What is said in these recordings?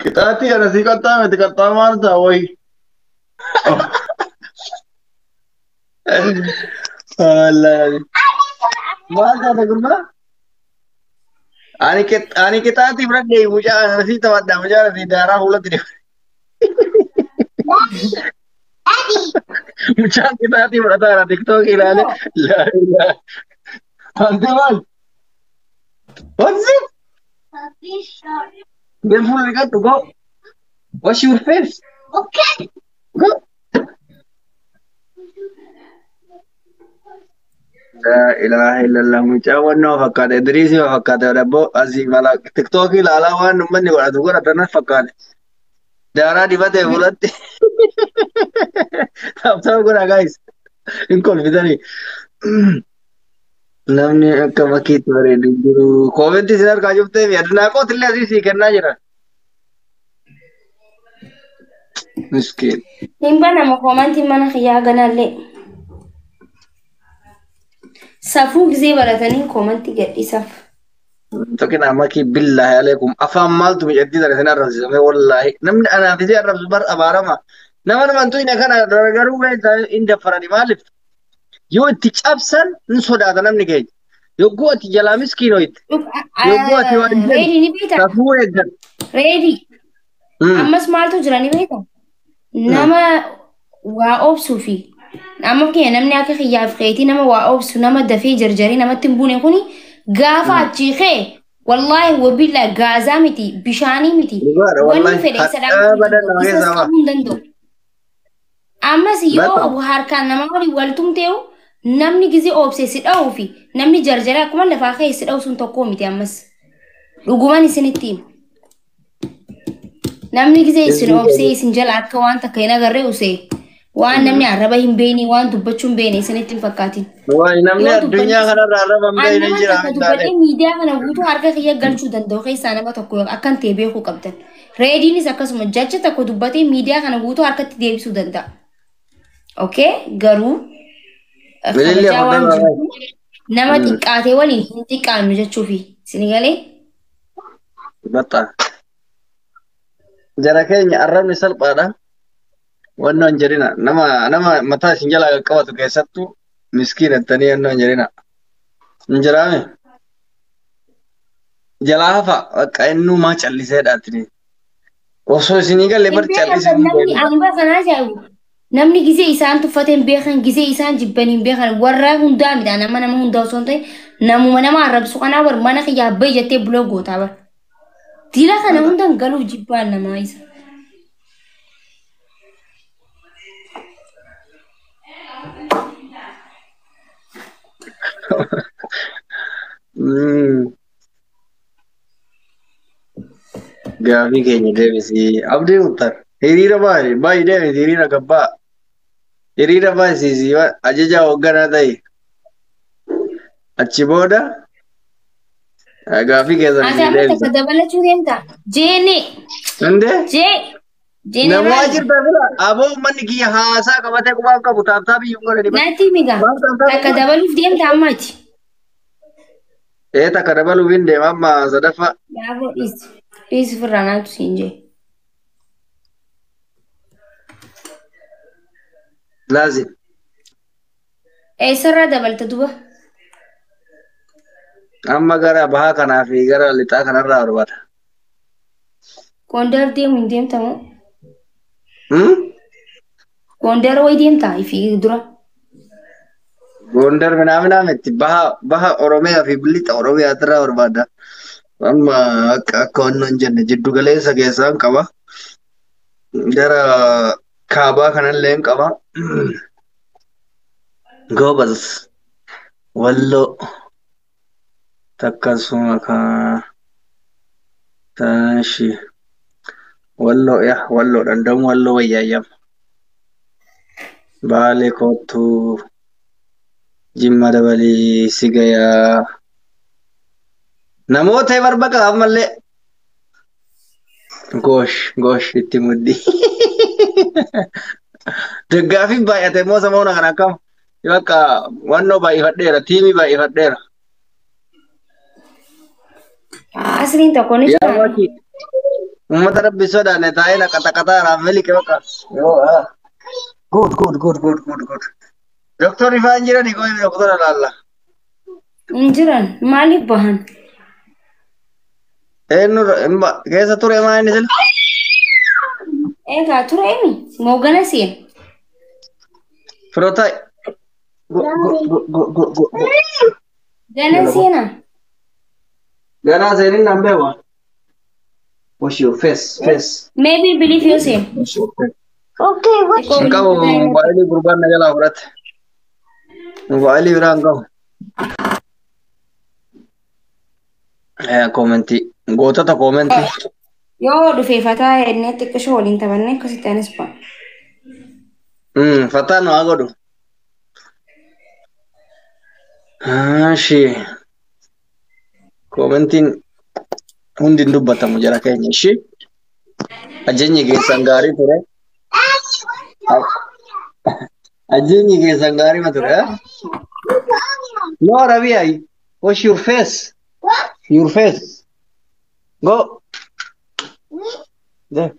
Kitaati ana si kattaa miti kattaa maal ta'a wayi. Wallahi. Maal taate gurbaa? Ani kitaati bira deemu mucaa ana si taphadha mucaa si daaraa fuulatti deemu. Mucaan kitaati fudhataa jira tiktookii ilaale. No. Laa ilaa. Ante maal? What's it? Then full got to go. Wash your face. Okay. Go. La ilaha illallah mucaa wannoo fakkaate Idriisii fakkaate dabbo asii mala tiktookii ilaalaa waan uummanni godhatu godhatan fakkaate. Daaraa dibatee fuulatti. Taphtaa godha guys. Hin kolfitanii. Namni akka bakkiitti bareedu jiru. Koomenti isin argaa jirtee fi adunaa kootillee asii sii kennaa jira. Miskiin. Himba nama komanti mana khiyyaa ganallee. Safuu gisee baratanii komanti gadhiisaf. Tokkin amaki billahi alaikum afaan maaltu miidhagdii sana isin arrabsisame wallahi namni anaaf isee arrabsu bar abaarama nama namantu ina kana garuu hin daffarani maaliif yoo itti cabsan hin sodaata namni keenya yogguu ati jalaa miskiinoo itti yogguu ati waan Reedi ni beektaa? safuu eeggan. Reedi. Ammas maaltu jira ni beektaa? Nama waa obsuu fi amma keenya namni akka khiyyaaf keetii nama waa obsu nama dafee jarjarii namatti hin buune kuni gaafa achii kee wallahi wabilla gaazaa miti bishaanii miti wanni fedhe isa dhaabatu isa qabuu hin danda'u. Ammas yoo harkaan nama waliin wal tumteewu namni gizee obsee si dha'uu fi namni jarjaree akkuma lafaa kee si dha'u sun tokkoo miti ammas dhuguman isinitti hima. Namni gizee isin obsee isin jala akka waan takka hin agarree usee waan namni arraba hin beekne waan dubbachuu hin beekne isinitti hin fakkaatin. Waay namni addunyaa kanarra arraba hin beekne jira. Nama dubbadhee miidiyaa kana guutuu harka kiyya galchuu danda'u keessaa nama tokko akkan ta'e beekuu qabdan. Reediinis akkasuma jecha tokko dubbatee miidiyaa kana guutuu harkatti deebisuu danda'a. Okay garuu kabajaa waan jiru nama xiqqaatee waliin hin xiqqaannu jechuufi isin galee. Baxxa. Jara keenya arrabni salphaadha. Wannan jedhina nama mataa isin jalaa qaqqabatu keessattuu miskiinattanii wannan jedhina. Hin jiraame. Jalaa hafa akka innumaa callisee dhaatini. Osoo isinii galee bar callisee hin beekan. Amma kanaa jaalu namni gisee isaan tuffateen beekan gisee isaan jibbaniin beekan warra hundaa midhaa nama hundaa osoo hin ta'in namuma nama arrabsu kanaa war mana kiyyaa abbayyi jettee buloo gootaa bar. Dila kana hundaan galuuf jibbaan namaa isa. Gaafii keenya deebisii abdii uttar hiriira baay'ee deebisi hiriira gabbaa hiriira baay'isiisii ajajaa hoogganaa ta'e achi booda gaafii keessan Ati amma dabalachuu deemtaa? Jeene. Indee namaa jirta bira aboo uummanni kiyya haasaa qabatee qubaan qabu taaptaa biyyuun godhani. Natti migaa takka dabaluuf deemtaa ammaati. Takka dabaluuf hin deema amma sadaffaa. Yaaboo dhiisi firraa naatu siin jee. Laazim. Eessarraa dabalta duba? Amma gara bahaa kanaa fi gara lixaa kanarraa barbaada. Gondar deemu hin deemtamu? Gondar wayi deemtaa ifi dura? Gondar minaa miti baha Oromiyaa fi lixa Oromiyaa irraa barbaada. Amma akka wannan jenne jiddu galeessa keessaan qaba. Gara kaabaa kanallee hin qaba. Goobas Walloo takkasuma taashi Walloo danda'u Walloo wayyaayama. Baalee kootu Jimma dabalii si gayaa. Namoota barbaqa ammallee. Goosh itti muddi. Deggaafiin baay'ate immoo samoona kana akkam bakka wannoo baay'ifadheera tiimii baay'ifadheera. Asliin tokko ni jira. ummata rabbi sodaanne taa'ee naqata raammelii qebaqa. Yoo good. Doktorri faan jirani qoonni doktora laalla. Injiran maaliif bahan? Eenyu keessa ture maa inni sila? Egaa ture emi moogana seen. Firootaayi. Gana seena. Ganaa seenin nan beeku. Wash your face. Maybe believe you seen. Okay, what? Hin qabu mobaayilii gurbaan na jalaa fudhate. Mobaayilii biraa hin qabu. Koomentii. Gootota koomentii. Yoo dhufeeffataa inni xiqqishoo waliin taphanne akkasitti anis ba'a. Fataan waa godhu. Ishee. Koomentiin hundi hin dubbatamu jara keenya ishee. Ajajni keessan gaarii ture. Ajajni keessan gaarii ma ture. No, Rabia, wash your face. Your face. Go. There.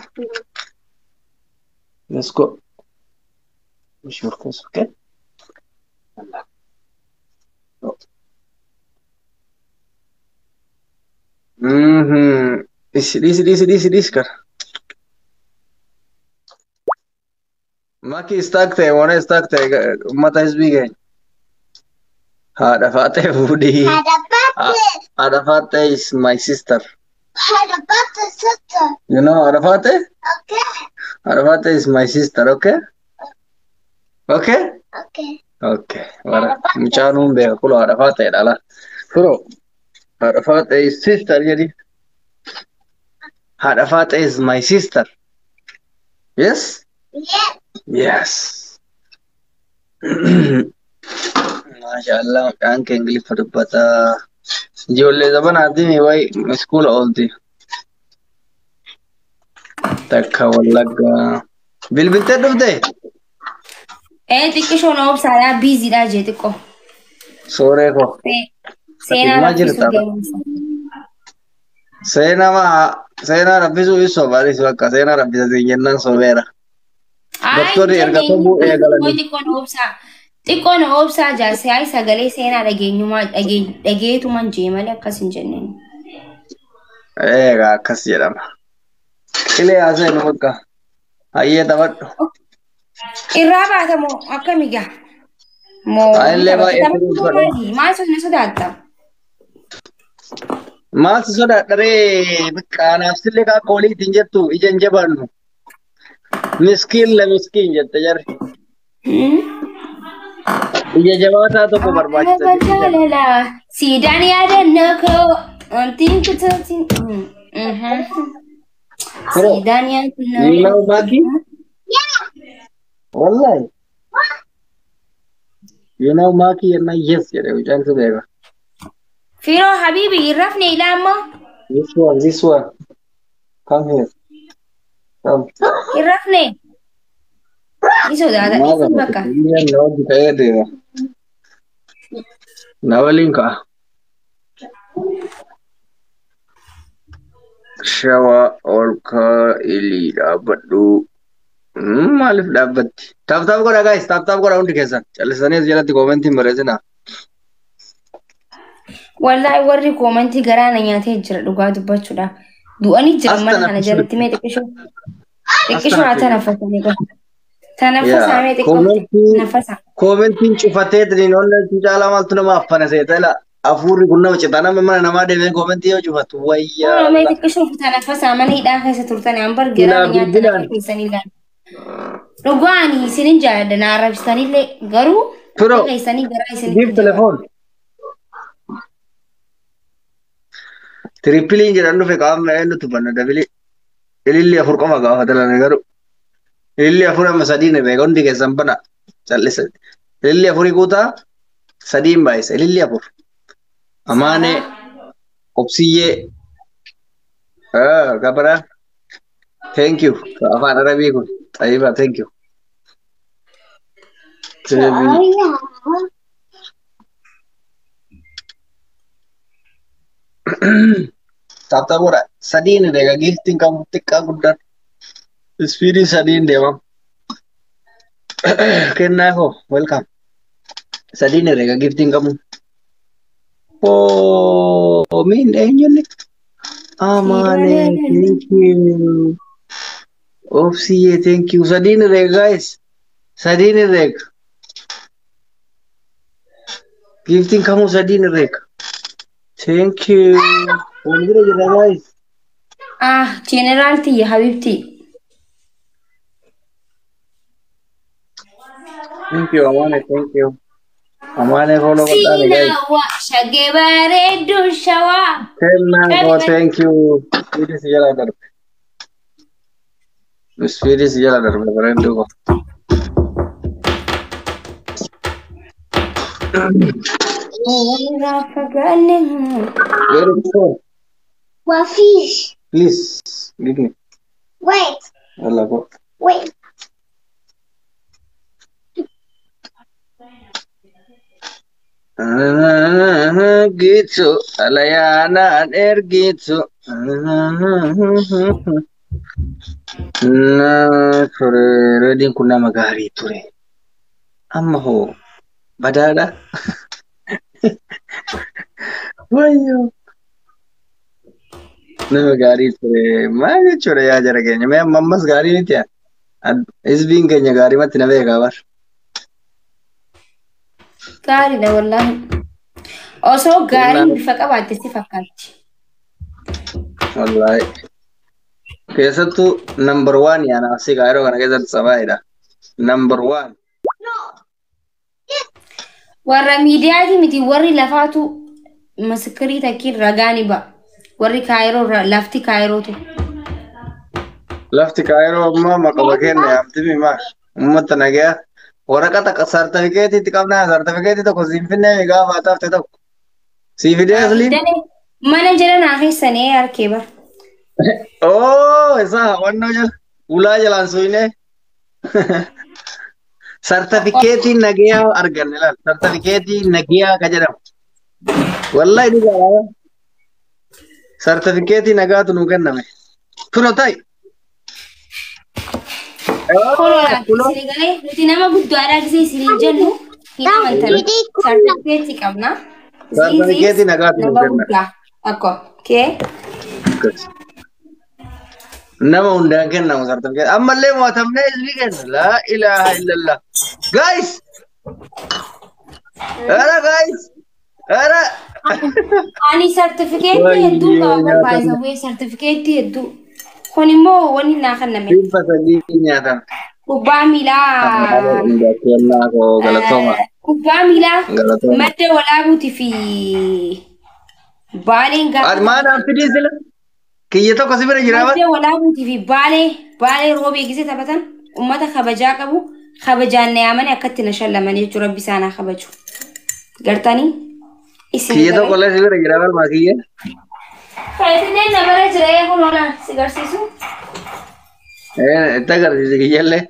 Let's go. Wash your face, okay? Go. This kar. Maki stuck there, one stuck there. Mata is big. Hada Fateh Woody. Hada Fateh is my sister. Had a butter sister. You know Hada Fateh? Okay. Hada Fateh is my sister, okay? Okay? Okay. Okay. Mchanum be kulo Hada Fateh dala. Kuro. Hada Fateh is sister jadi. Hada Fateh is my sister. Yes? Yeah. Yes. MashaAllah, kan ke English dubbata. Ijoollee zaman addini wayi iskola oolti. Takka Wallagga. Bilbiltee dhufte? Xiqqishoo na obsaadhaa biiziidhaa jee xiqqoo. Sooree koo. Seenaa Maal raffisuu jirta? deemsa. Seenaa raffisuu hin sobanis bakka seenaa raffisanii jennaan sobeera. Doktorri erga sobuu eegalanii. Xiqqoo na obsaa jaarsa yaa'ii sagalee seenaa dhageetuman jee malee akkas hin jenneen. Eegaa akkas jedhama. Qilee haasa'inu bakka. Hayyee taphadhu. Irraa baatamoo akkamigaa? Illee baay'ee firuun godha. Maal sodaatta? Maal si sodaadha ree? Qaanaaf sillee akka olii ittiin jettu ija hin jabaannu. Miskiin la miskiin jette jarri. Ija jabaataa tokko barbaachisa. Jaalala siidaan yaadannoo koo wantiin kutaatiin. Siidaan yaadannoo. You know Maki? Wallahi. You know Maki and yes jedhe hojjaan tu beeka. Firoo Habibi hin rafne ilaa ammoo. This one. Come here. Come. Hin rafne. Ni sodaata dhiisin bakka. Na waliin ka'a. Shawaa ol kaa'ilii dhaabbadhu. Maaliif dhaabbatti? Taaptaap godha guys, taaptaap godha hundi keessan. Callisanii as jalatti koomentiin barreessina. Wallaahi warri koomentii garaa na nyaatee jira dhugaa dubbachuudhaaf. Du'anii jiran mana kana jalatti mee xiqqishoo haa tanaffasanii qabu. Tanaffasaa mee xiqqoo naffasa. Koomentiin cufatee tiriin oollee caalaa maaltu nama affana seetela. Afuurri kun nama citaa nama mana namaa deemee koomentii yoo cufatu wayyaa. Mee xiqqishoo tanaffasaa mana hidhaa keessa turtanii hambar garaa na nyaatan keessanii ilaalu. Dhugaani isinin jaalladha na arrabsitanillee garuu keessanii garaa isinitti Give telephone. Trippiliin jedhan dhufe qaamna eenyu tubanna dabili. Ililli afur qofa gaafatalane garuu. Ililli afur amma sadii ne beeka hundi keessan bana callisa. Ililli afurii guutaa sadiin baay'isa. Ililli afur. Amaane obsiyyee. Gabara. Thank you. Afaan Arabii kun. Xayyiba thank you. Taphata godha. Sadiin egaa giftiin qabu xiqqaa guddaan. Ispiidii sadiin deema. Kennaa koo welcome. Sadiin egaa giftiin qabu. Oh, min eenyuun Amane, thank you. Opsiye, thank you. Sadin reg, guys. Sadin reg. Gifting kamu sadin reg. Thank you. Wonder jira, guys. General ti Habibti. Thank you, Amane, thank you. Amane, follow guys. Sinawa shagebare dushawa. Thank you. Spirit jala dar. Spirit jala dar. Beneran tuh kok. Very good. Wafish. Please, give me. Wait. Allah kok. Wait. Gitu, layanan gitu. Nah, sore din kunna magari ture. Amma ho, badada. Wayo. Nama gari ture. Mana ture ya jara kayaknya. Memang mammas gari ini ya. Isbing kayaknya gari mati nabe kabar. Gari dah wallahi. Also gari bifa qabaate si fakkaatti. Wallahi. Keessattuu number 1 yaana asii gaaroo kana keessatti sabaayidha. Number 1. Warra miidiyaati miti warri lafaatu maskirii takkiin ragaani ba. Warri kaayiroo lafti kaayirootu. Lafti kaayiroo ammaa maqaba kenna yaamti mimaa. Uummata nagaa. Waraqata sartifikeetii itti qabnaa sartifikeetii tokko siif finnee gaafa taafte tokko. Siif fidee asliin. Mana jala naa keessanii harkee bar. Oh, isa hawwannoo jala. Ulaa jalaan suyne. Sartifikeetii nagaa arganne laal. Sartifikeetii nagaa ka jedhamu. Wallahi ni jaalala. Sartifikeetii nagaatu nuu kenname. Kunoo ta'i. Sirgalee nuti nama guddaadhaa gisee isin jennu hin amantan. Sartifikeetii qabna. Sartifikeetii nagaatu nuu kenname. Akkoo. Kee. Nama hundaan kennamu sartifikeetii. Ammallee mo'atamnee isbii kenna. Laa ilaaha illallah. Guys! Ara guys! Ara! Ani sartifikeetii hedduu qaba barbaasa. Sartifikeetii hedduu. Kun immoo wanni naa kenname. Dhibba sadii nyaatan. Kubbaa miilaa. Kubbaa miilaa. Madda walaabuutii fi baaleen gaafa. Maadhaan fidii sila? Kiyya tokko si bira jiraama? Madda walaabuutii fi baalee roobee gisee taphatan uummata kabajaa qabu kabajaan na yaamanii akkatti na shallaman jechuudha rabbi isaanaa kabaju. Gartanii? Kiyya tokko illee si bira jiraama maa kiyya? Fayyadineen na bara jiree kun oolan si garsiisu. Itti agarsiisi kiyyallee.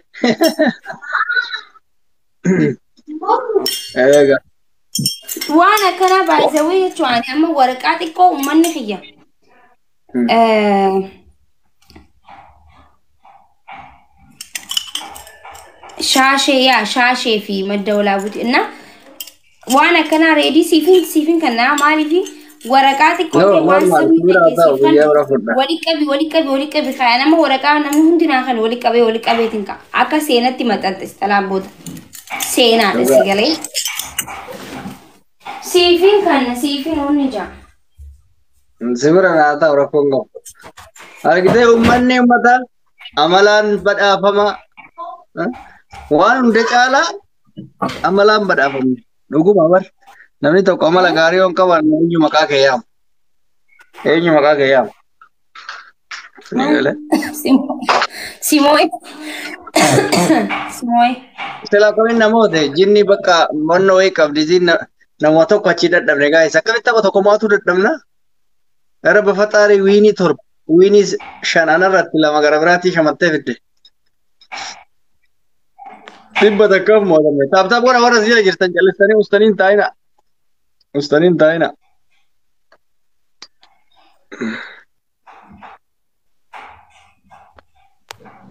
Egaa. Waan akkanaa baay'isawee jechuun amma waraqaa xiqqoo uummanni kiyya. Shaashee fi madda walaabuuti. Inna waan akkanaa reedii siifin kan naa maaliifi waraqaa xiqqoo waan walitti qabi kaya nama waraqaa namni hundinaa kan walitti qabeetiin ka akka seenatti maxxanxis talaabboota seenaadha si galee siifin hundi jaa. Sibira naa ta'u rakkoon qabu. Argitee uummanni uummata amalaan badhaafama. Waan hunda caalaa amalaan badhaafamne. Dhuguma bar. Namni tokko amala gaarii waan qaban eenyu maqaa kee yaamu. Eenyu maqaa kee yaamu. Simooy. Sila kami namoota jinni bakka mannoo wayii qabdi nama tokko achi dadhabne gaa'is akkamitti tapha tokko maatu dadhabna. Gara bafaxaarii wiinii torba wiinii 5 irratti 2 gara biraatii shamattee fidde. Dhibba takkaaf mo'atame. Taaptaa boona warra si'a jirtan callistanii ustaniin taa'ina.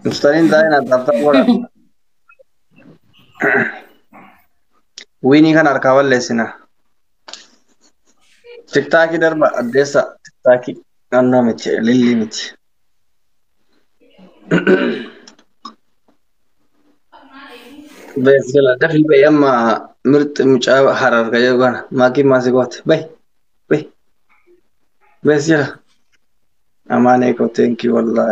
مستنين داين أتابتا ورا ويني كان أركاول لسنا تكتاكي دربا أديسا تكتاكي أنا متي للي متي بس كلا دفل بي أما مرت مجا حرار كجا غانا ماكي ماسي قوت بي بس يلا أمانة كو thank you والله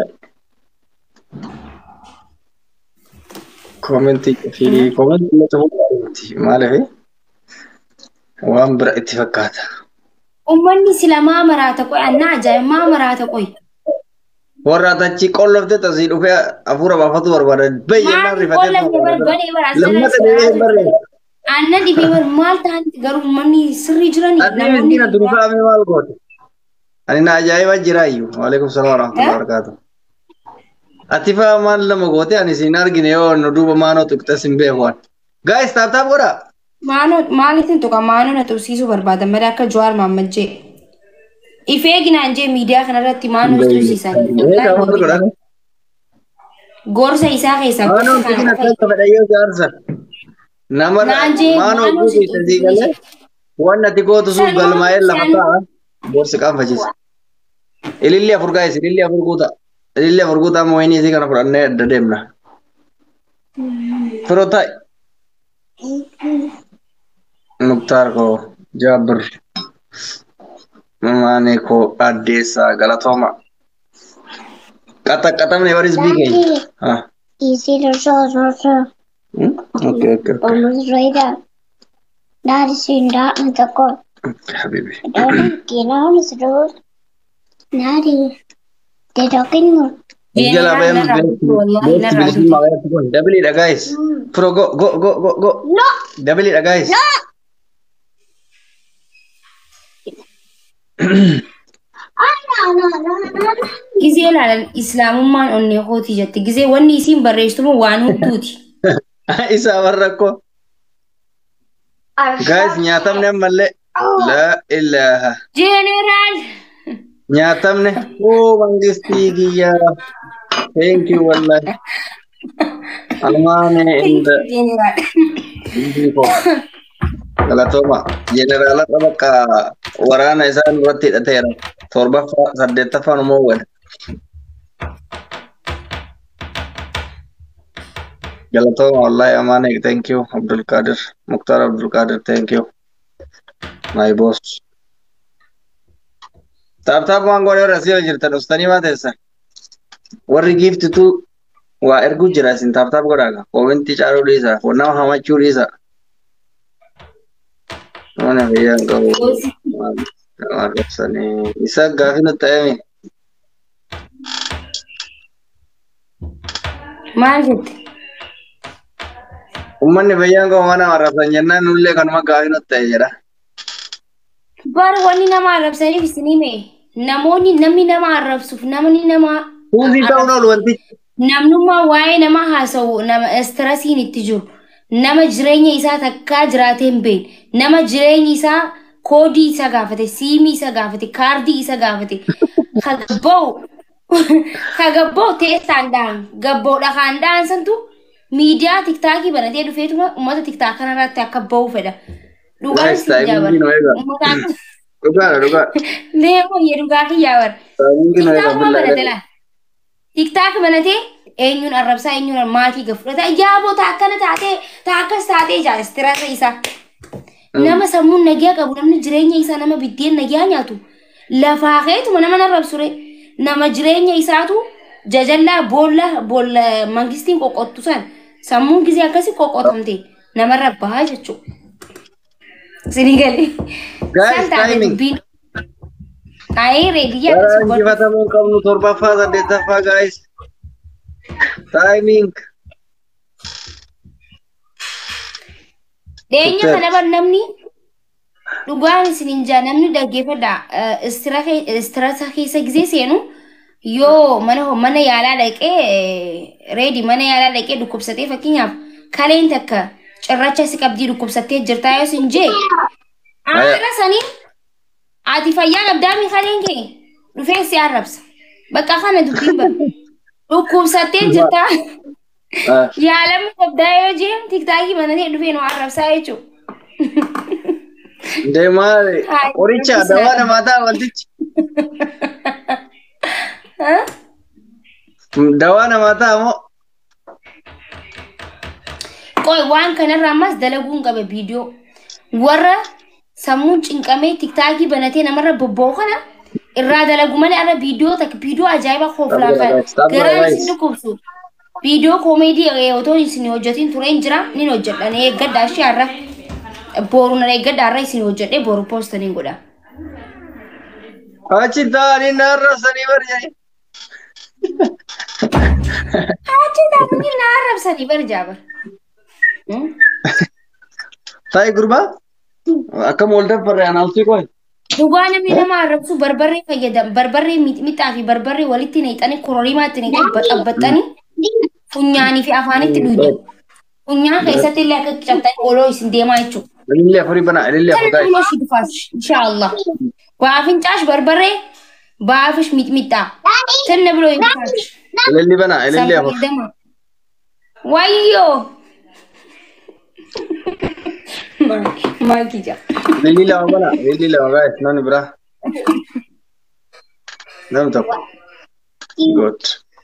كومنتي في كومنتي اللي تقول ما له وان برا اتفاقات Uummanni sila maa maraata qoy annaa ajaa'iba maa maraata qoy. warra tachi qollofte tasii dhufe afura baafatu barbaadan bayyannaan Maali rifatee qollafne barbaade bara asirra lammata deemee barre aannan dhibee bar maal ta'anitti garuu uummanni sirrii jirani adii namoonni miskiina durufaame maal goote ani na ajaa'iba jiraayyuu waalaikum salaam warahmatullahi wabarakatuh ati faa maal lama goote ani siin argine yoo nu duuba maanoo tuqxes hin beekuwan gaayis taaptaap godha maalitiin tuqa maanoo na tuqsiisuu barbaadan malee akka Jawaar Mohaammed jee. Ifee ginaan jee miidiyaa kanarratti maanoo tuqsiisan. Gorsa isaa keessaa maanoo gorsa tuqina kana akka fedhayyoo jaarsa nama maanoo tuqii tasii galee waan ati gootu suuf galmaa'ee lafa ta'a gorsi qaanfachiisa ililli afur gaayis ililli afur guuta ililli afur guuta amma wayinii isii kana fudhannee adda deemna firoo ta'i Muktaar ko Jabir Mamane ko Adesa Galatoma kata-kata what is big ah Easy to show. okay Almost right there. That is in that and the court. habibi Don't get on the road. Nadi. They're talking. Jala bayam double it guys pro go No. double it guys No. No. Gizee ilaalan islaamummaan onnee kooti jette. Gizee wanni isiin barreessitu waan huttuuti. isa warra ko guys nyaatamne malle la ilaha Jeneraal. nyaatamne oh mangisti giyya thank you wallahi almane inda Jeneraal. indi ko galatoma generala tabaka warana isaan irratti hidhateera torbaffaa saddeettaffaan immoo wal galatoma wallahi amane thank you Abdul Qadir Mukhtar Abdul Qadir thank you my boss tap waan godhe rasii jirtan ustani ma teessa warri gift tu waa ergu jira sin tap godhaaga koomenti chaaruu dhiisa nama hamachuu dhiisa mana biyyan qabu nama rabsanii isa gaafi nutti ta'eme Maal jette? ummanni biyyan qabu mana marrabsan jennaan nullee kanuma gaafi nutti ta'e jedha Bar wanni nama arrabsaniif isinii mee? Namni nama arrabsuuf namni nama kuusii ta'uun ol wanti namnummaa waa'ee nama haasa'u nama istirasiin itti jiru. Nama jireenya isaa takkaa jiraatee hin beekne. Nama jireenyi isaa koodii isa gaafate, siimii isa gaafate, kaardii isa gaafate. Kagabboo teessaan dhaan gabboodha kan dhaan santu miidiyaa tiktaakii banatee dhufeetuma uummata tiktaak kanarratti akka ba'u fedha. Dhugaa si jaabar. dhugaa Leemoo yee dhugaa kiyyaa bar. Tiktaakuma banate laa. Tiktaak banatee eenyuun arrabsaa eenyuun maatii gafudhata yaaboo taakkana taatee taakkas taatee jaa istirasa isaa. Nama sammuun nagaa qabu namni jireenya isaa nama biddeen nagaa nyaatu lafaa keetuma nama arrabsure nama jireenya isaatu jajallaa boolla mangistiin qoqqottu san sammuun gisee akkasii qoqqotamte nama rabbaa jechuudha. Sinii galee. Guys, timing. Kaayee reediyyaa Warra akkasuma injifatamuu qabnu torbaffaa saddeettaffaa guys. Timing. Deenya kana bar namni dhugaan isiniin jaa namni dhaggeeffadha istirasa keessa gisee seenu yoo mana yaalaa dhaqee reedi mana yaalaa dhaqee dhukkubsatee fakkeenyaaf kaleen takka cirracha si qabdii dhukkubsattee jirtaa yoo sin jee haala sanii ati fayyaa qabdaami kaleen kee dhufee si arrabsa bakka kana dubbiin bar dhukkubsattee jirta. Yaalama qabdaa yoo jeem tiktaakii banatee dhufee nu arrabsaa jechuudha. Deemaa qoricha dawaa namaa ta'a wantichi. Dawaa namaa ta'a moo? Qoy waan kanarraa ammas dalaguun qaba viidiyoo. Warra sammuun cinqamee tiktaakii banatee namarra bobba'u kana irraa dalagu malee arra viidiyoo ajaa'ibaa kooflaafa garaan isin dhukkubsu. Viidiyoo koomeedii otoo isin hojjetiin ture hin jira nin hojjedhan eeggadhaa ishee har'a boru na eeggadhaa har'a isin hojjedhee boru poostaniin godha. Achi taa'anii na arrabsanii barjaa. Achi taa'anii na arrabsanii barjaa bar. Taa'ee gurbaa akkam wal dabbarre anaaltii qoy. Dhugaa namni nama arrabsu barbarree fayyadamu barbarree mixmixaa fi barbarree walitti neexanii kororimaatti neexanii baxabbaxanii funyaanii fi afaanitti dhuydhu. Funyaan keessatti illee akka cabtanii oloo isin deemaa jechuudha. Ilillee afurii banaa ilillee afurii. Kan kunuun shi dhufaas inshaallah. Baafincaas barbarree baafish mixmixaa. Tanna biloo hin dhufaas. Ilillee banaa ilillee afurii. Wayyoo. Maal kija. Ilillee lama banaa ilillee lama gaa'e namni biraa. Namni tokko. Good.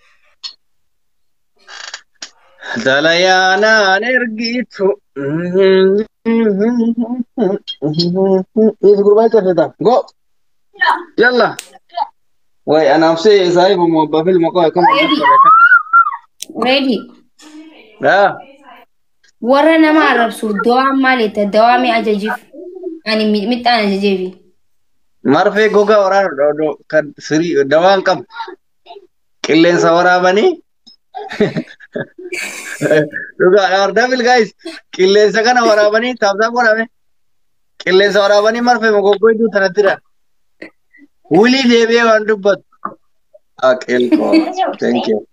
Dalayaanaan ergitu. Is gurbaa cafeta. Go. Yalla. Way anaafsee saahibu mobba filma qoy kam. Ready. Ah. Warra nama arrabsu dawaa maalita dawaa mi ajajiif ani mixaan ajajeefi. Marfee gogaa waraana kan sirii dawaan qabu. Qilleensa waraabanii. Dhugaa ardabil guys qilleensa kana waraabanii taabsaa godhame. Qilleensa waraabanii marfee mogoggoituu tanatti dha. Wulii deebi'ee waan dubbatu. Aqelko. Thank you.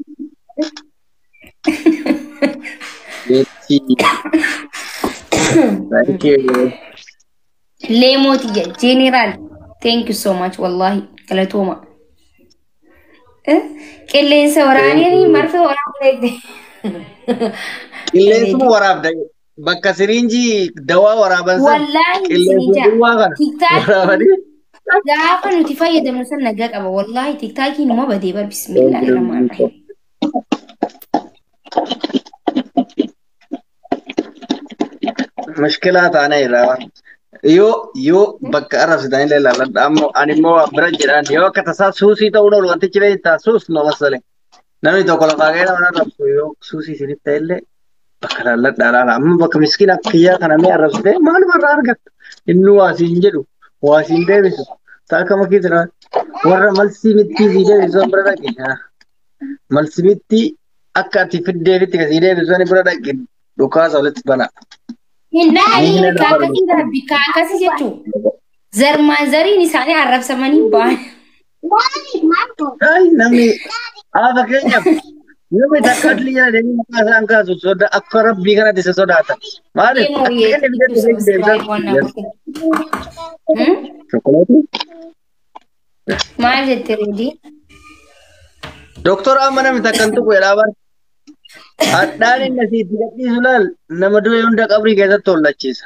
Thank you. Lemoti general. Thank you so much wallahi. Galatoma. Qilleensa waraabanii marfee waraabanii. Qilleensuma waraabda bakka siriinjii dawaa waraaban san Wallahi qilleensa duwwaa kana waraabanii. Gaafa nuti fayyadamnu san nagaa qaba wallahi tiktaakiin numa badee bar bismillahirrahmanirrahim. Mushkilaa taana irraa yoo bakka arrabsitan illee ilaaladha ammoo ani immoo bira jedhaan yoo akka tasaa suusii ta'uu oolu wantichi beektaa suus no masale namni tokko lafaa ga'ee nama arrabsu yoo suusii isinitti ta'e illee bakka laalladha laala amma bakka miskiin akkiyyaa kana mee arrabsite maaluma irraa argatta inni waasiin jedhu waasiin deebisu ta'a kama kiisira warra malsii mittii sii deebisu bira dhaqe malsii mittii akka ati fiddeefitti kasii deebisu ani bira dhaqe dhukaasa walitti bana. Hindaayi kaakasi darbi kaakasi jechuun zarmaan zariin isaanii arrabsamanii ba'an. Namni fakkeenyaaf namni takka adli jala deemee maqaa isaan kaasu soda akka rabbii kanatti isa sodaata. Maaliif akka inni biyya maal jette reedii? Doktora amma namni takka hin tuqu jedhaa bara. Hadhaan inni asiitti gadhiisu laal nama du'e hunda qabrii keessatti hollachiisa.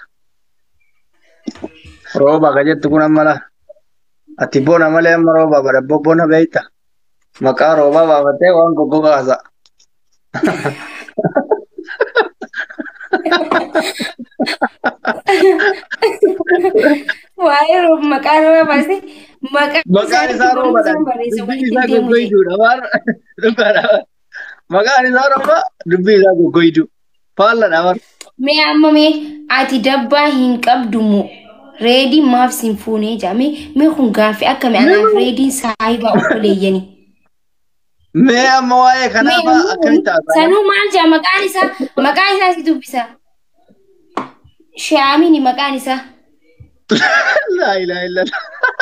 Rooba ka jettu kun amma laa. Ati bona malee amma rooba bara bona beekta. Maqaa roobaa baafattee waan goggogaasa. Waa'ee rooba maqaa roobaa baasee maqaan isaa roobaadha. Dubbiin isaa goggoyduudha waan dhugaadha. Maqaan isaa rooba dubbii isaa goggoydu. Faalladha bara. Mee amma mee ati dabbaa hin qabdu moo reediin maaf sin fuunee jaame mee kun gaaffii akkami anaaf reediin saayibaa obboleeyyani. Mee amma waa'ee kanaaf akkamitti taasisaa? Sanuu maal jaa maqaan isaa si dubbisa. Shaamini maqaan isaa. Laa ilaaha illallah.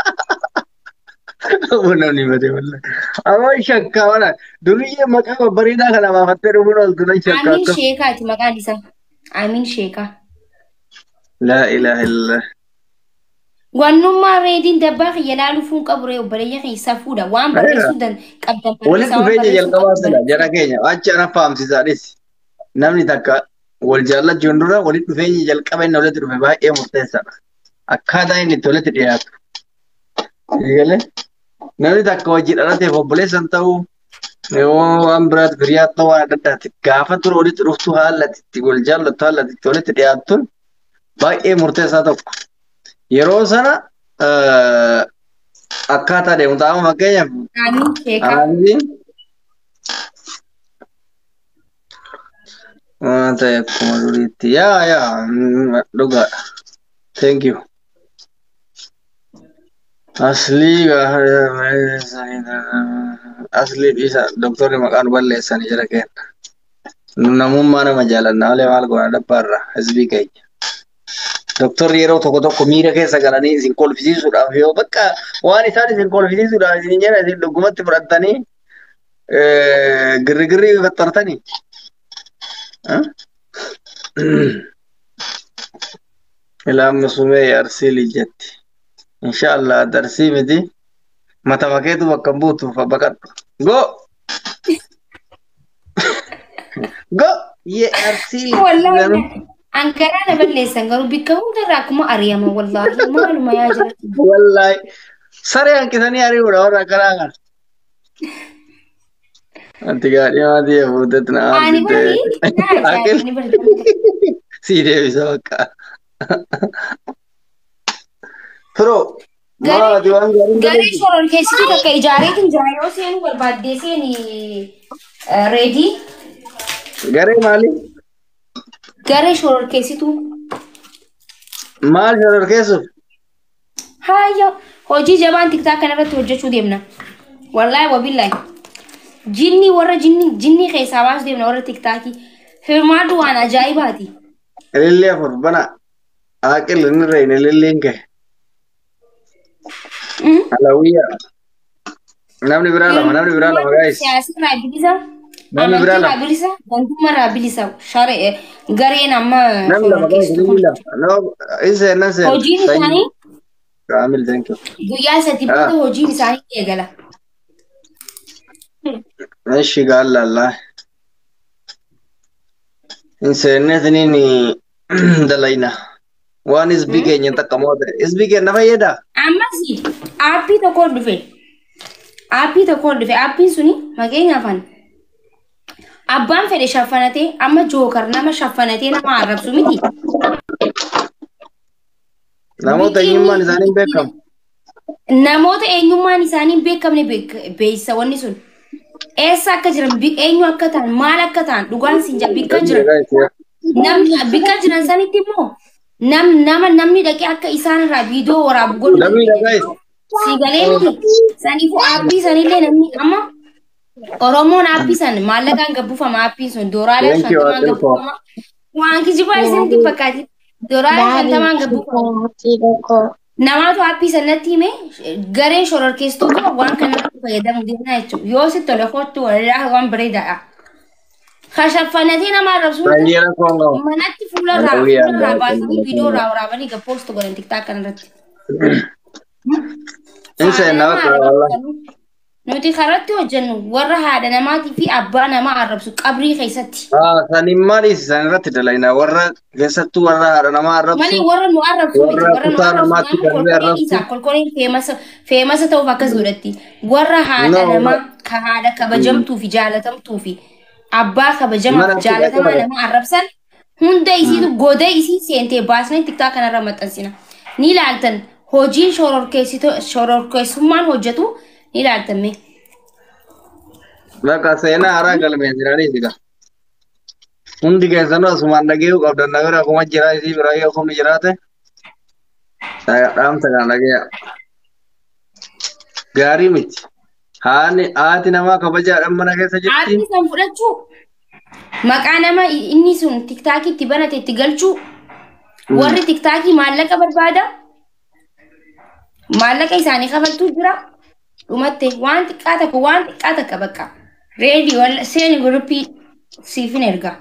Namni badee wallahi. Amma shakkaa mana duriyyee maqaa babbareedaa kana baafattee dhufuun ooltu nan shakkaa. Amin Sheekaati maqaan isaa. Amin Sheekaa. Laa ilaaha illallah. Wannummaa reediin dabbaa kiyya laaluufuun qaburee obboleeyya keessa fuudha. Waan barreessuu qabdan walitti barreessaa waan dhufeenya barreessuu jalqabaa qabdan sila jara keenya achi ana faamsisaanis namni takka wal jaallachuun dura walitti dhufeenya jalqaba inni walitti dhufe baay'ee murteessaadha. Akkaataa inni itti walitti dhiyaatu. Eegalee namni takka wajjin dhalateef obboleessan ta'uu yoo waan biraatti firiyaa ta'uu waan adda addaati. Gaafa tura walitti dhuftu haala itti wal jaallattu haala itti walitti dhiyaattuun baay'ee murteessaa tokko. Yeroo sana akkaataa deemu ta'ama fakkeenyaaf. Amiin. Waan ta'e akkuma duriitti yaa dhugaadha. Thank you. Aslii isa doktorri maqaan balleessanii jira kenna. Namummaa nama jaalanna malee maal goona dabbaarra hizbii keenya. Doktorri yeroo tokko tokko miira keessa galanii isin kolfisiisuudhaaf yoo bakka waan isaan isin kolfisiisuudhaaf isin jedhan isin dhugumatti fudhattanii girrigirri fattartanii. Ilaan musumee arsii lijjatti. Inshaallah darsii miti mata makeetu bakka buutuuf baqadhu. Go! Go! Yee arsii Wallahi Ankaraa na balleessan garuu bikka hundarraa akkuma ari'ama wallaahi maaluma yaa jira. Wallahi saree hanqisanii ari'uudha warra akkanaa kana. Anti gaadhii maatii fuutetti na Ani bari si deebisa bakka. Firoo maati waan garee shoror keessatti takka ijaareetiin jira yoo seenu barbaaddee seeni reedii. Garee maali? Garee shoror keessitu. Maal shoror keessuuf? Haayyo hojii jabaan tiktaa kanarratti hojjechuu deemna. Wallaahi wabillahi. Jinni warra jinni keessaa baasu deemna warra tiktaakii. Firmaadhu waan ajaa'ibaati. Ilillee afur bana aqil inni reeyne ililleen kee. Alawiyyaa. Namni biraa lama guys. Siyaasirraa bilisa. Namni biraa lama. Bilisa. Gantummarraa bilisa. Gareen amma Namni lama guys ilillee. No isa nase. hojiin isaanii Kamil thank you. guyyaa sadi booda hojiin isaanii eegala. Eshi gaallalla. Inseenneetiniin dalayna. Waan isbii keenya takkamoota. Isbii keenya fayyada. Ammas aappii tokko dhufe. Aappiin suni fakkeenyaaf abbaan fedhe shaffanatee amma jookar nama shaffanatee nama arrabsu miti. Namoota eenyummaan isaanii hin beekamu. Namoota eenyummaan isaanii hin beekamne beeksisa wanni sun. Eessa akka jiran eenyu akka ta'an maal akka ta'an dhugaan siin jaa bikka jiran. Bikka jiran sanitti immoo namni dhaqee akka isaan irraa viidiyoo waraabu godhu. Namni dhaqee. Siigalee miti. Saniifuu aappii sanillee namni amma Oromoon aappii san maallaqaan gabbufama aappii sun dooraalee 50 gabbufama. Waan kijibaa isinitti fakkaati. Dooraalee 50 gabbufama. Namaatu aappii sanatti hime gareen shororkeessitoota waan kanatti fayyadamu deemna jechuudha. Yoo si tole kottu walirraa waan bareedaadha. Kashaffanatee nama arrabsu manatti fuularraa baasanii viidiyoo irraa waraabanii gabboostu godhan tiktaak kanarratti. Nuti karatti hojjennu warra haadha namaatii fi abbaa namaa arrabsu qabrii keessatti. Saniin maaliif isaan irratti dalayna warra keessattuu warra haadha namaa arrabsu. Malee warra nu arrabsu warra kutaa namaatti darbee arrabsu. Kolkoleen feemasa ta'uuf akkas godhatti. Warra haadha namaa ka haadha kabajamtuu fi jaalatamtuu fi abbaa kabajamaa fi jaalatamaa nama arrabsan hunda isiitu goda isii seentee baasnee tiktaa kanarra maxxansina. Ni ilaaltan hojiin shororkeessummaan hojjetu ni ilaaltame. Bakka seenaa haaraa galmeen jiranii siga. Hundi keessanuu asumaan dhageeyu qabdan nagara akkuma jiraa isii biraa yoo kumni jiraate. Dhaamsa kan dhageeya. Gaarii miti. Haati namaa kabajaadhaan mana keessa jirti. Haati san fudhachuu maqaa nama inni sun tiktaakii itti banate itti galchuu warri tiktaakii maallaqa barbaada. Maallaqa isaanii kafaltuu jira. Dhumatte waan xiqqaa takka bakka. Reediyoo seeni guruppii siifin erga.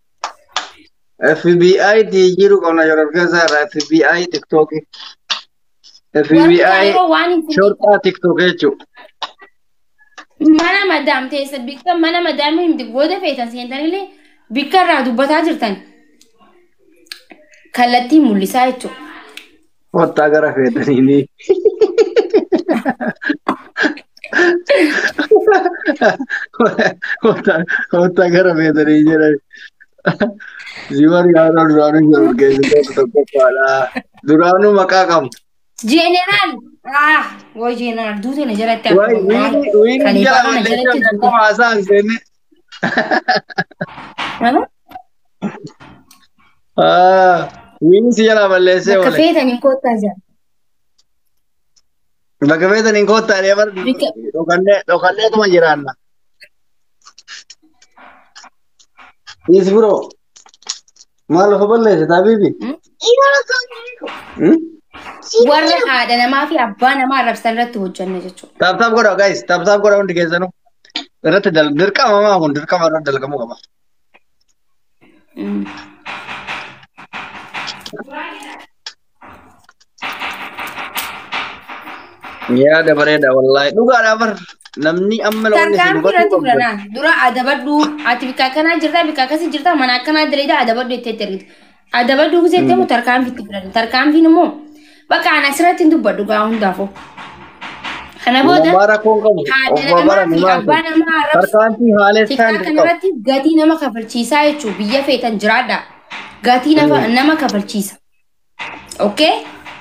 FBI ti jiru qabna yeroo keessa irraa FBI TikTok. FBI shortaa TikTok jechuudha. Mana madam teessa bikka mana madam himti gooda feetan seentanillee bikka irraa dubbataa jirtan kallattii mul'isaa jechuudha. Kottaa gara feetaniini. Kottaa gara feetanii jedhani. Ziwar yaaduu duraanuu jiru geessisoota tokkoffaadha. Duraanuu maqaa qabu. General! Woi general duute na jalatti Wiin jala balleessaa akkuma haasaan seenne. Wiin si jala balleessee oole. Bakka feetaniin koottaa jira. Bakka feetaniin koottaa deeman dhokanneetuma jiraanna. Is bro. Maal lafa balleesse taabiibi? Warra haadha namaa fi abbaa namaa arrabsan irratti hojjanna jechuudha. Taaptaap godha guys, taaptaap godha hundi keessanuu. Irratti dirqama maa kun dirqama irratti dalgamuu qaba. Yaada bareeda wallahi dhugaadhaa bar namni amma lawanni si Tarkaanfii irratti fudhanaa dura adabadhu ati bikka akkanaa jirta bikka akkasii jirta mana akkanaa daleeda adabadhu itti ergite. Adabadhu guseetti immoo tarkaanfii itti fudhanna. Tarkaanfiin immoo bakka ana asirratti hin dubbadhu gaa hundaafuu. Kana booda haadha namaa fi abbaa namaa arrabsu tikkaa kanarratti gatii nama kafalchiisaa jechuudha. Biyya feetan jiraadha. Gatii nama kafalchiisa. Okay?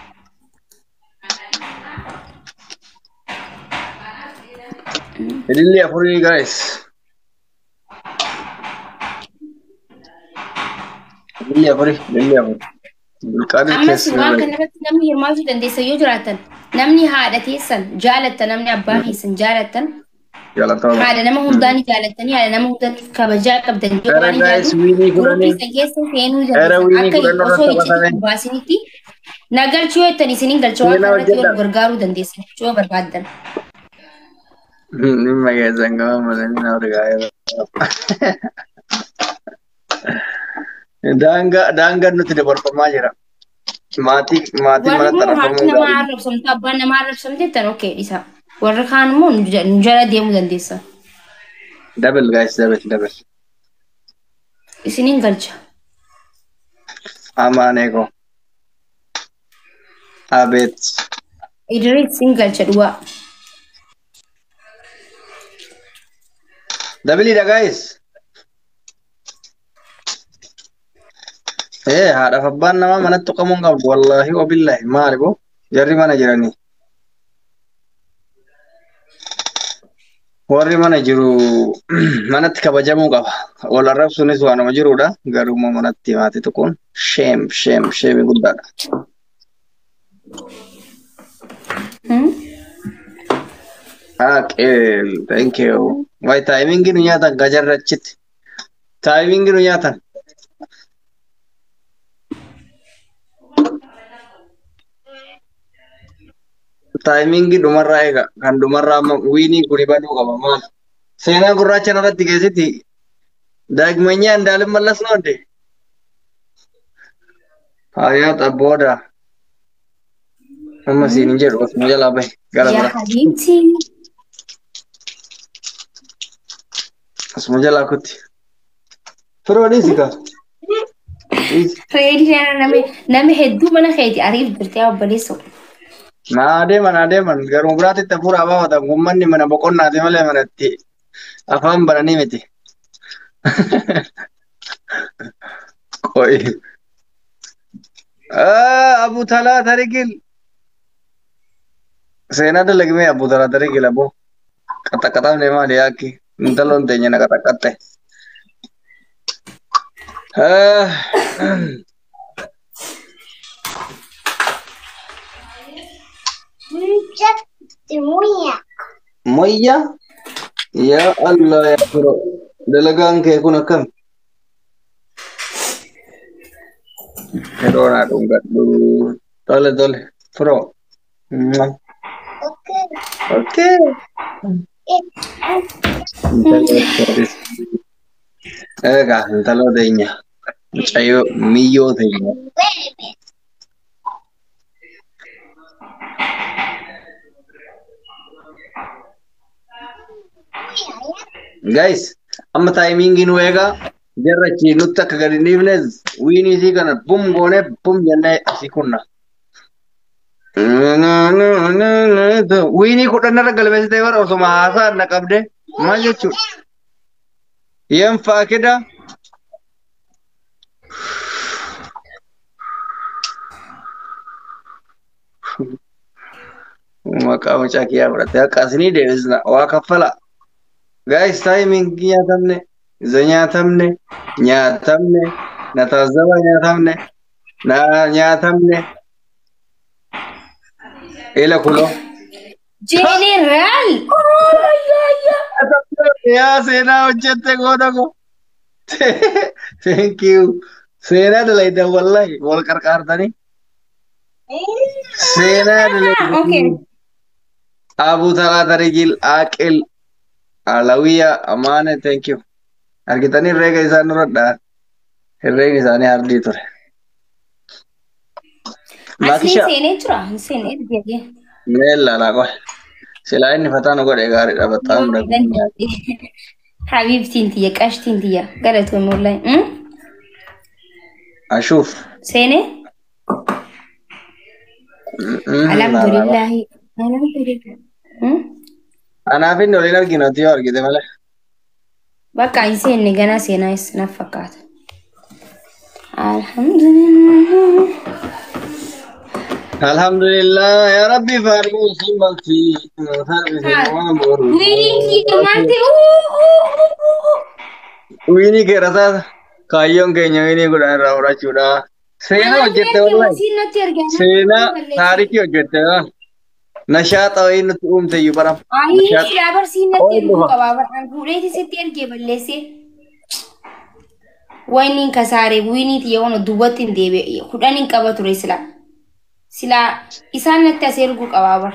Idilli afurii guys. Idilli afurii. Ammas waan kanarratti namni hirmaachuu dandeessa yoo jiraatan namni haadha teessan jaalattan namni abbaa keessan jaalattan haadha nama hundaa ni jaalattanii haadha nama hundaatti kabajaa qabdan yoo waan jaalatu guruupii san keessa seenuu dandeessan akka osoo ijjitti baasinitti nagalchuu yoo jettan isiniin galcha waan kanarratti wal gargaaruu dandeessan yoo barbaaddan. Nimma keessan gama malanii na urgaa'ee. Daangaan nuti dabarfamaa jira. Maatii mana haati namaa arrabsamtu abbaan namaa arrabsamte jettan okee dhisa. Warra kaan immoo nu jala deemuu dandeessa. Double guys, double. Isiniin galcha. Amaaneko. Abeet. Idris isin galcha dhugaa. Double guys. Haadha abbaan namaa manatti tuqamuu hin qabdu wallahi wabillahi maali boo jarri mana jiranii. Warri mana jiru manatti kabajamuu qaba. Wal arrabsuunis waanuma jirudha. Garuu manatti maatii tuquun shame guddaadha. Thank you. Wai timing nu nyaatan gajarra achitti. Timing nu nyaatan. Timing dhumarraa eega kan dhumarraa amma wiinii kuni baduu qaba maal seenaa gurraacha irratti keessatti daa'immanyaa indaalin mallas noodde hayyaata booda amma siin hin jedhu osuma jalaa bahe gara bira osuma jalaa kutti firoodhii si kaa Namni hedduu mana keeti ariif jirtee obboleessu. Naa deeman garuu biraatti itti hafuura baafatan uummanni mana boqonnaati malee manatti afaan bananii miti. Qoy. Abu Talaa Tarigil. Seenaa dalagmee Abu Talaa Tarigil aboo. Qaxaqaxamne maali yaakki intaloon teenya na qaxaqatte. Moyya ya Allah ya bro dalagaan kee kun akkam yeroon dhungadhu tole bro okay egaa intaloo teenya mucayyoo miyyoo teenya Guys, amma timingin wega jarra chi nutta ka gadi nifne wini si kana bum gone bum jenne asikunna. Wini kudhanarra galmeessitee bara osuma haasaa na qabde maal jechuudha? Yem faakida maqaa mucaa kiyyaa fudhatte akkasii deebisna waa kaffala. Guys, timing nyaatamne, isa nyaatamne, nyaatamne, na taazaba nyaatamne, na nyaatamne. Ila kulo. General! Yaa seenaa hojjette goota ko. Thank you. Seenaa dalayda wallahi wal qarqaartanii. Seenaa dalayda. Okay. Abu Talaa Tarijil Aqil Alawiya Amane thank you. Argitanii herreega isaan irradha. Herreegni isaanii hardii ture. Asli seenee jira? Seenee jira. Meella laa qoy. Silaa inni fataan godhe gaariidha battaan Habibtiin tiyya qashtiin tiyya galatoon wallahi. Ashuuf. Seenee? Alhamdulillahi. Alhamdulillah. Anaaf inni waliin arginatu yoo argite malee. Bakka hin seenne ganaa seenaa naaf fakkaata. Alhamdulillah. Alhamdulillah ya Rabbi faariin simbalti. Wini keerataa kaayyoon keenya wini godhan irraa horachuudha. Seenaa hojjette wallahi. Seenaa taarikii hojjette waan. Nashaaxa wayii nutti uumte iyyuu baram. Silaa barsiisnatti erguu qabaa bar'aan fuudheeti sitti ergee balleessee. Wayniin kasaaree wayniiti yoo dubbatti hin deebi'e kudhaniin qaba ture silaa. Silaa isaan natti as erguu qabaa bara.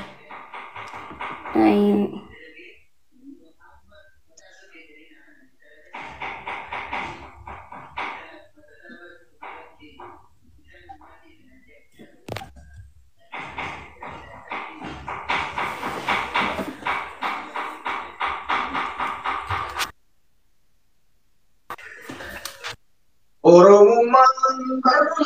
Oromummaan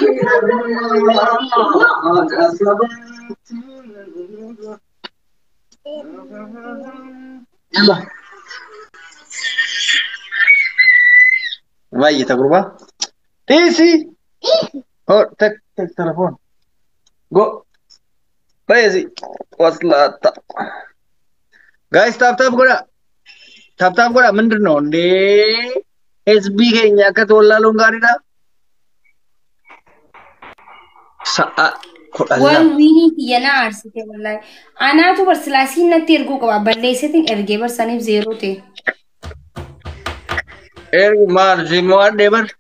baay'ee gurbaa dhiisi tek telefoon go baay'ee waslaata guys tap tap godha ምንድን ነው እንዴ SB keenya akka tollaaluun gaariidha. Sa'a kudha lama. Wal wiinii tiyyanaa aarsite wallahi. Anaatu barsilaasii natti erguu qaba. Balleessetiin ergee barsaniif zeeroo ta'e. Ergu maal simoo adde bar.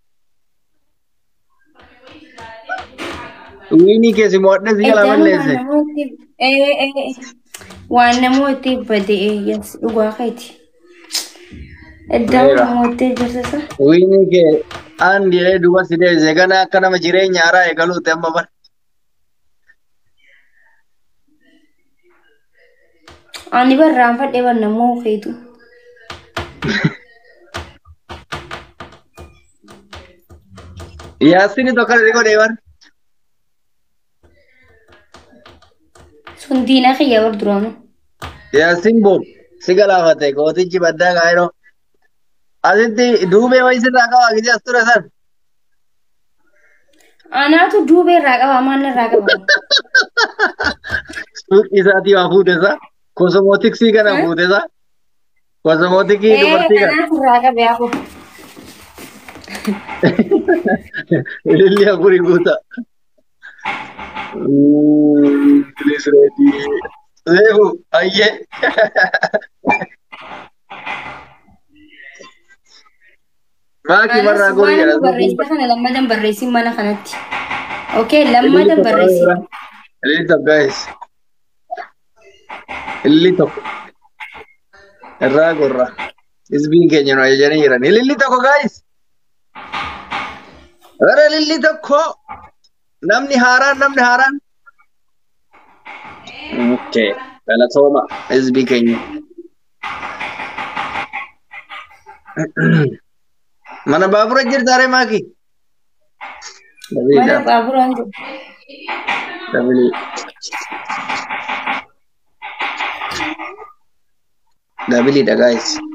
Wiinii kee simoo adde si jala balleesse. Waan namooti badee dhugaa keeti. Iddoo namooti jirtasa. Wiinii kee andi duba si deesse kana akka nama jireenya haaraa eegaluuti amma bar. Ani barraan fadhee bar namoo keetu. Yaasini tokko dhaqee godhee bar. Sun diinaa kiyya bar duraanu. Yaasin boon si galaafate gootichi baddaa gaa'iroo. Asitti duubee wayii sirraa qaba gidi as ture san. Anaatu duubee irraa qaba maal irraa qaba. Suuqii isaatii waa fuutesa. Kosomootiksii kana fuutesa. Kosomootikii dubartii kana. Anaatu irraa qabe yaa kun. Ililli afurii guuta. Please ready. Seefu ayyee. Maaki barraa gorii jedha. Barreessa kana lammadan barreessin mana kanatti. Okay, lammadan barreessin. Ililli tokko guys. Ililli tokko. Irraa gorra. Isbiin keenya nu ajajanii jiran. Ililli tokko guys. Gara ililli tokko. Namni haaraan. Okay. Galatooma isbii keenya. Mana baabura jirta ree maaki? Mana Dabiliidhaaf. baaburaan jiru. Dabilii. Dabiliidha guys.